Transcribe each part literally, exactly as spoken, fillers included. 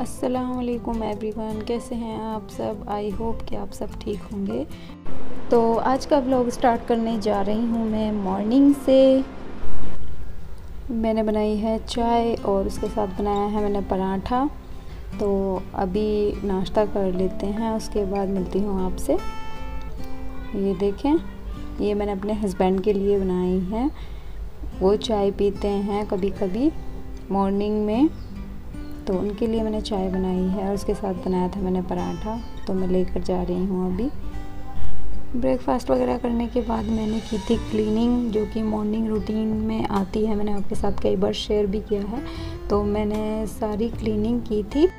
अस्सलामुअलैकुम एवरीवन, कैसे हैं आप सब। आई होप कि आप सब ठीक होंगे। तो आज का व्लॉग स्टार्ट करने जा रही हूँ मैं मॉर्निंग से। मैंने बनाई है चाय और उसके साथ बनाया है मैंने पराठा। तो अभी नाश्ता कर लेते हैं, उसके बाद मिलती हूँ आपसे। ये देखें, ये मैंने अपने हस्बैंड के लिए बनाई है। वो चाय पीते हैं कभी कभी मॉर्निंग में, तो उनके लिए मैंने चाय बनाई है और उसके साथ बनाया था मैंने पराठा। तो मैं लेकर जा रही हूँ अभी। ब्रेकफास्ट वगैरह करने के बाद मैंने की थी क्लीनिंग, जो कि मॉर्निंग रूटीन में आती है। मैंने आपके साथ कई बार शेयर भी किया है। तो मैंने सारी क्लीनिंग की थी।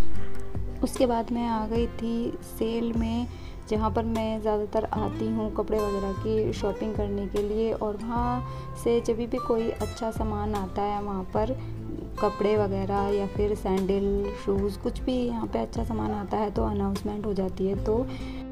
उसके बाद मैं आ गई थी सेल में, जहाँ पर मैं ज़्यादातर आती हूँ कपड़े वगैरह की शॉपिंग करने के लिए। और वहाँ से जब भी कोई अच्छा सामान आता है, वहाँ पर कपड़े वगैरह या फिर सैंडल, शूज़, कुछ भी यहाँ पे अच्छा सामान आता है तो अनाउंसमेंट हो जाती है। तो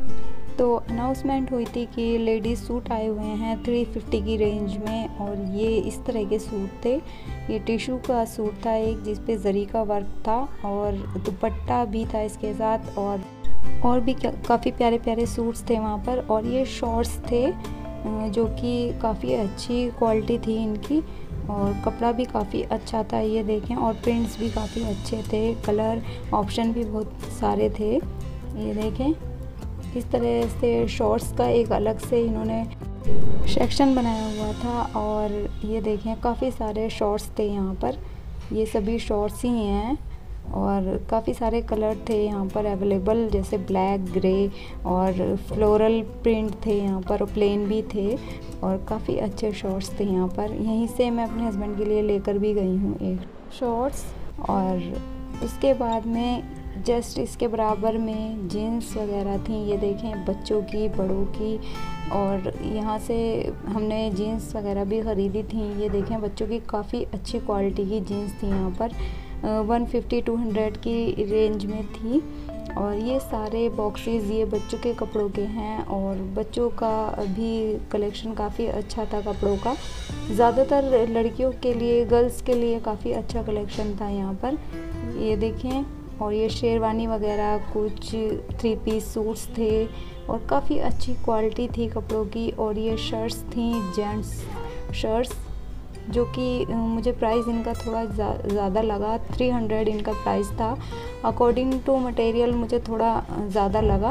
तो अनाउंसमेंट हुई थी कि लेडीज़ सूट आए हुए हैं थ्री फिफ्टी की रेंज में। और ये इस तरह के सूट थे। ये टिशू का सूट था एक, जिस पे जरी का वर्क था और दुपट्टा भी था इसके साथ। और और भी काफ़ी प्यारे प्यारे सूट्स थे वहाँ पर। और ये शॉर्ट्स थे जो कि काफ़ी अच्छी क्वालिटी थी इनकी, और कपड़ा भी काफ़ी अच्छा था। ये देखें, और प्रिंट्स भी काफ़ी अच्छे थे, कलर ऑप्शन भी बहुत सारे थे। ये देखें, इस तरह से शॉर्ट्स का एक अलग से इन्होंने सेक्शन बनाया हुआ था। और ये देखें, काफ़ी सारे शॉर्ट्स थे यहाँ पर। ये सभी शॉर्ट्स ही हैं और काफ़ी सारे कलर थे यहाँ पर अवेलेबल, जैसे ब्लैक, ग्रे और फ्लोरल प्रिंट थे यहाँ पर, और प्लेन भी थे। और काफ़ी अच्छे शॉर्ट्स थे यहाँ पर। यहीं से मैं अपने हस्बैंड के लिए लेकर भी गई हूँ एक शॉर्ट्स। और उसके बाद में जस्ट इसके बराबर में जीन्स वगैरह थी। ये देखें, बच्चों की, बड़ों की। और यहाँ से हमने जीन्स वगैरह भी ख़रीदी थी। ये देखें, बच्चों की काफ़ी अच्छी क्वालिटी की जीन्स थी यहाँ पर। वन फिफ्टी टू हंड्रेड की रेंज में थी। और ये सारे बॉक्सेस ये बच्चों के कपड़ों के हैं। और बच्चों का भी कलेक्शन काफ़ी अच्छा था कपड़ों का। ज़्यादातर लड़कियों के लिए, गर्ल्स के लिए काफ़ी अच्छा कलेक्शन था यहाँ पर। ये देखें, और ये शेरवानी वगैरह, कुछ थ्री पीस सूट्स थे और काफ़ी अच्छी क्वालिटी थी कपड़ों की। और ये शर्ट्स थी, जेंट्स शर्ट्स, जो कि मुझे प्राइस इनका थोड़ा ज़्यादा लगा। थ्री हंड्रेड इनका प्राइस था। अकॉर्डिंग टू मटेरियल मुझे थोड़ा ज़्यादा लगा।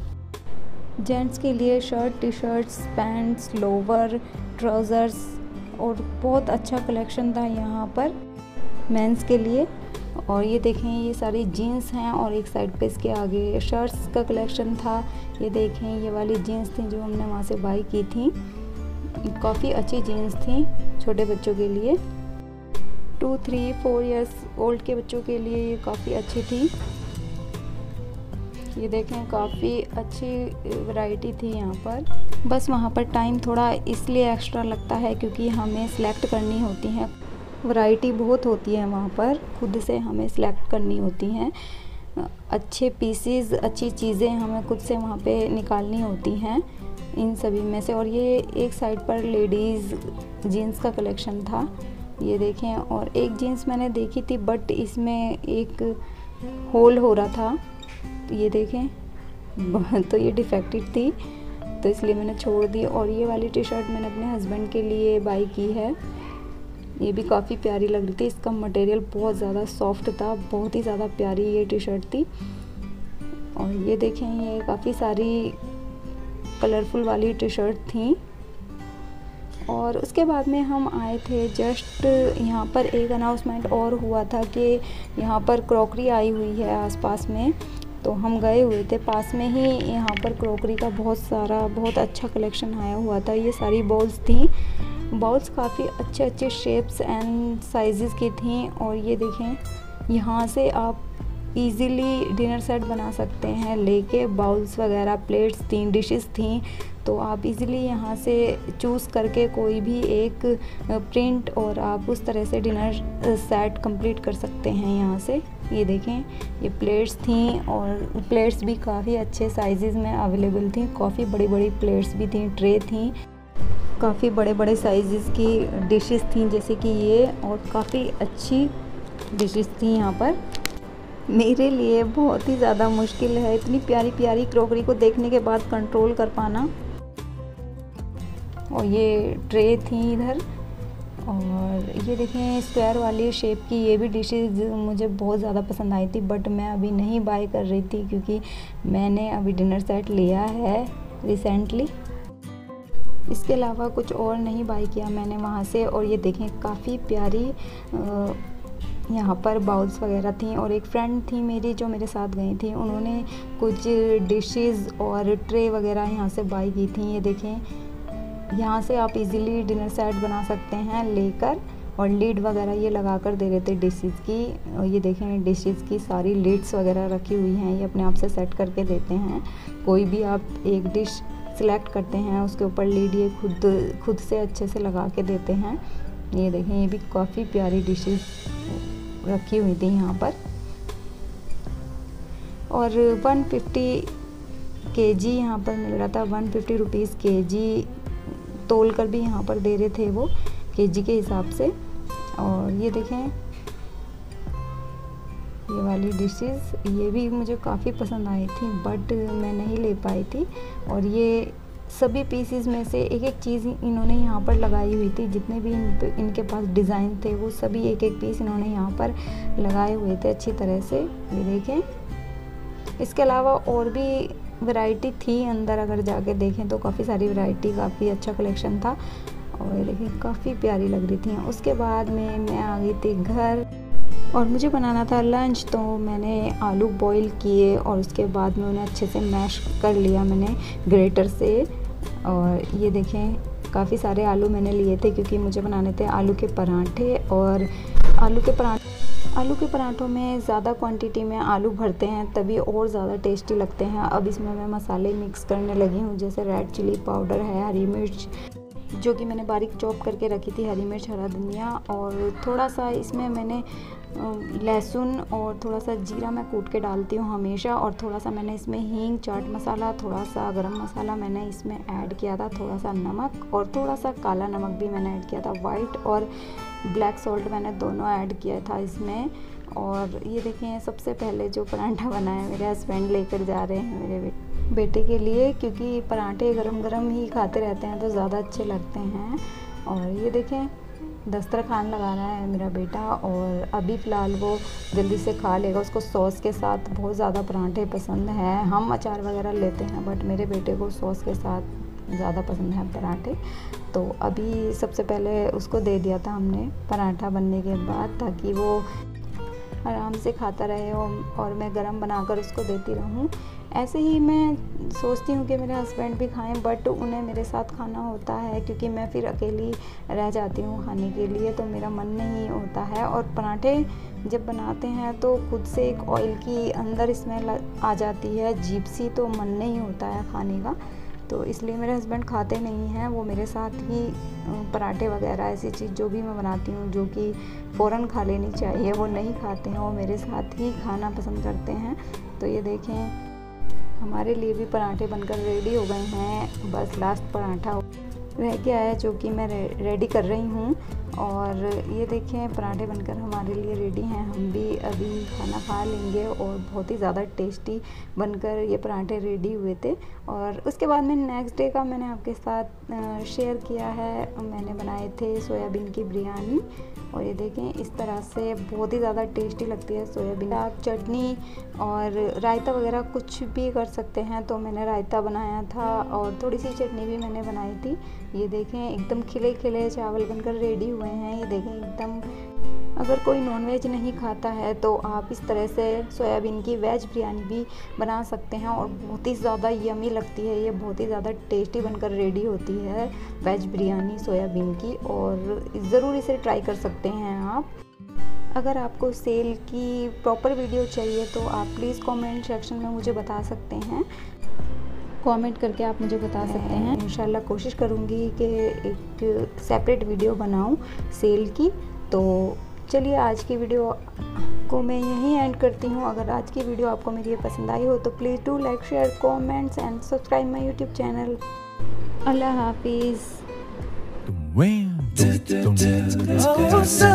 जेंट्स के लिए shirt, T shirts, pants, lower, trousers, और बहुत अच्छा कलेक्शन था यहाँ पर मेंस के लिए। और ये देखें, ये सारी जीन्स हैं और एक साइड पे इसके आगे शर्ट्स का कलेक्शन था। ये देखें, ये वाली जीन्स थी जो हमने वहाँ से बाई की थी। काफ़ी अच्छी जीन्स थी छोटे बच्चों के लिए, two three four years old के बच्चों के लिए ये काफ़ी अच्छी थी। ये देखें, काफ़ी अच्छी वैरायटी थी यहाँ पर। बस वहाँ पर टाइम थोड़ा इसलिए एक्स्ट्रा लगता है क्योंकि हमें सिलेक्ट करनी होती हैं। वैरायटी बहुत होती है वहाँ पर, खुद से हमें सिलेक्ट करनी होती हैं। अच्छे पीसेस, अच्छी चीज़ें हमें खुद से वहाँ पे निकालनी होती हैं इन सभी में से। और ये एक साइड पर लेडीज़ जीन्स का कलेक्शन था। ये देखें, और एक जीन्स मैंने देखी थी बट इसमें एक होल हो रहा था। तो ये देखें, तो ये डिफेक्टेड थी, तो इसलिए मैंने छोड़ दी। और ये वाली टी शर्ट मैंने अपने हस्बैंड के लिए बाई की है। ये भी काफ़ी प्यारी लग रही थी। इसका मटेरियल बहुत ज़्यादा सॉफ्ट था, बहुत ही ज़्यादा प्यारी ये टी शर्ट थी। और ये देखें, ये काफ़ी सारी कलरफुल वाली टी शर्ट थी। और उसके बाद में हम आए थे जस्ट यहाँ पर एक अनाउंसमेंट और हुआ था कि यहाँ पर क्रॉकरी आई हुई है आसपास में। तो हम गए हुए थे, पास में ही यहाँ पर क्रॉकरी का बहुत सारा, बहुत अच्छा कलेक्शन आया हुआ था। ये सारी बॉल्स थी। बॉल्स काफ़ी अच्छे अच्छे शेप्स एंड साइज़ेस की थी। और ये देखें, यहाँ से आप इजीली डिनर सेट बना सकते हैं लेके। बाउल्स वगैरह, प्लेट्स थी, डिशेस थी, तो आप इजीली यहाँ से चूज़ करके कोई भी एक प्रिंट और आप उस तरह से डिनर सेट कंप्लीट कर सकते हैं यहाँ से। ये देखें, ये प्लेट्स थी और प्लेट्स भी काफ़ी अच्छे साइज़ेस में अवेलेबल थी। काफ़ी बड़ी बड़ी प्लेट्स भी थी, ट्रे थी, काफ़ी बड़े बड़े साइज़ेस की डिशेस थी जैसे कि ये, और काफ़ी अच्छी डिशेस थी यहाँ पर। मेरे लिए बहुत ही ज़्यादा मुश्किल है इतनी प्यारी प्यारी क्रॉकरी को देखने के बाद कंट्रोल कर पाना। और ये ट्रे थी इधर, और ये देखें स्क्वायर वाली शेप की ये भी डिशेस मुझे बहुत ज़्यादा पसंद आई थी, बट मैं अभी नहीं बाय कर रही थी क्योंकि मैंने अभी डिनर सेट लिया है रिसेंटली। इसके अलावा कुछ और नहीं बाय किया मैंने वहाँ से। और ये देखें काफ़ी प्यारी यहाँ पर बाउल्स वगैरह थी। और एक फ्रेंड थी मेरी जो मेरे साथ गई थी, उन्होंने कुछ डिशेस और ट्रे वगैरह यहाँ से बाय की थी। ये देखें यहाँ से आप इजीली डिनर सेट बना सकते हैं लेकर, और लीड वगैरह ये लगा कर दे रहे थे डिशेस की। और ये देखें डिशेस की सारी लीड्स वगैरह रखी हुई हैं, ये अपने आप से सेट करके देते हैं। कोई भी आप एक डिश सिलेक्ट करते हैं उसके ऊपर लीड ये खुद खुद से अच्छे से लगा के देते हैं। ये देखें ये भी काफ़ी प्यारी डिशेस रखी हुई थी यहाँ पर। और वन फिफ्टी के जी यहाँ पर मिल रहा था, वन फिफ्टी रुपीज़ के जी तोल कर भी यहाँ पर दे रहे थे वो केजी के हिसाब से। और ये देखें ये वाली डिशेस ये भी मुझे काफ़ी पसंद आई थी, बट मैं नहीं ले पाई थी। और ये सभी पीसीज में से एक एक चीज़ इन्होंने यहाँ पर लगाई हुई थी, जितने भी इन, इनके पास डिज़ाइन थे वो सभी एक एक पीस इन्होंने यहाँ पर लगाए हुए थे अच्छी तरह से। ये देखें इसके अलावा और भी वैरायटी थी अंदर, अगर जाके देखें तो काफ़ी सारी वैरायटी, काफ़ी अच्छा कलेक्शन था। और ये देखें काफ़ी प्यारी लग रही थी। उसके बाद में मैं आ गई थी घर और मुझे बनाना था लंच, तो मैंने आलू बॉईल किए और उसके बाद में उन्हें अच्छे से मैश कर लिया मैंने ग्रेटर से। और ये देखें काफ़ी सारे आलू मैंने लिए थे क्योंकि मुझे बनाने थे आलू के पराठे। और आलू के पराठे आलू के पराठों में ज़्यादा क्वांटिटी में आलू भरते हैं तभी और ज़्यादा टेस्टी लगते हैं। अब इसमें मैं मसाले मिक्स करने लगी हूँ, जैसे रेड चिली पाउडर है, हरी मिर्च जो कि मैंने बारीक चॉप करके रखी थी, हरी मिर्च, हरा धनिया, और थोड़ा सा इसमें मैंने लहसुन और थोड़ा सा जीरा मैं कूट के डालती हूँ हमेशा। और थोड़ा सा मैंने इसमें हींग, चाट मसाला, थोड़ा सा गरम मसाला मैंने इसमें ऐड किया था, थोड़ा सा नमक और थोड़ा सा काला नमक भी मैंने ऐड किया था, वाइट और ब्लैक सॉल्ट मैंने दोनों ऐड किया था इसमें। और ये देखें सबसे पहले जो पराठा बनाया मेरे हस्बैंड लेकर जा रहे हैं मेरे बेटे के लिए, क्योंकि पराठे गरम गरम ही खाते रहते हैं तो ज़्यादा अच्छे लगते हैं। और ये देखें दस्तरखान लगा रहा है मेरा बेटा, और अभी फ़िलहाल वो जल्दी से खा लेगा, उसको सॉस के साथ बहुत ज़्यादा पराठे पसंद हैं। हम अचार वगैरह लेते हैं बट मेरे बेटे को सॉस के साथ ज़्यादा पसंद है पराठे। तो अभी सबसे पहले उसको दे दिया था हमने पराठा बनने के बाद, ताकि वो आराम से खाता रहे और मैं गरम बनाकर उसको देती रहूं। ऐसे ही मैं सोचती हूँ कि मेरे हस्बैंड भी खाएं, बट उन्हें मेरे साथ खाना होता है क्योंकि मैं फिर अकेली रह जाती हूँ खाने के लिए, तो मेरा मन नहीं होता है। और पराठे जब बनाते हैं तो खुद से एक ऑयल की अंदर स्मेल आ जाती है अजीब सी, तो मन नहीं होता है खाने का। तो इसलिए मेरे हस्बैंड खाते नहीं हैं, वो मेरे साथ ही पराठे वगैरह ऐसी चीज़ जो भी मैं बनाती हूँ जो कि फ़ौरन खा लेनी चाहिए वो नहीं खाते हैं, वो मेरे साथ ही खाना पसंद करते हैं। तो ये देखें हमारे लिए भी पराठे बनकर रेडी हो गए हैं, बस लास्ट पराठा रह गया है जो कि मैं रे, रेडी कर रही हूँ। और ये देखें पराठे बनकर हमारे लिए रेडी हैं, हम भी अभी खाना खा लेंगे। और बहुत ही ज़्यादा टेस्टी बनकर ये पराठे रेडी हुए थे। और उसके बाद में नेक्स्ट डे का मैंने आपके साथ शेयर किया है, मैंने बनाए थे सोयाबीन की बिरयानी। और ये देखें इस तरह से बहुत ही ज़्यादा टेस्टी लगती है सोयाबीन। आप चटनी और रायता वगैरह कुछ भी कर सकते हैं, तो मैंने रायता बनाया था और थोड़ी सी चटनी भी मैंने बनाई थी। ये देखें एकदम खिले खिले चावल बनकर रेडी हुए हैं। ये देखें एकदम, अगर कोई नॉनवेज नहीं खाता है तो आप इस तरह से सोयाबीन की वेज बिरयानी भी बना सकते हैं और बहुत ही ज़्यादा यमी लगती है। ये बहुत ही ज़्यादा टेस्टी बनकर रेडी होती है वेज बिरयानी सोयाबीन की, और ज़रूर इसे ट्राई कर सकते हैं आप। अगर आपको सेल की प्रॉपर वीडियो चाहिए तो आप प्लीज़ कमेंट सेक्शन में मुझे बता सकते हैं, कमेंट करके आप मुझे बता सकते हैं। इंशाल्लाह कोशिश करूँगी कि एक सेपरेट वीडियो बनाऊँ सेल की। तो चलिए आज की वीडियो को मैं यहीं एंड करती हूँ। अगर आज की वीडियो आपको मेरी ये पसंद आई हो तो please do like, share, comments and subscribe my YouTube channel. अल्लाह हाफिज़।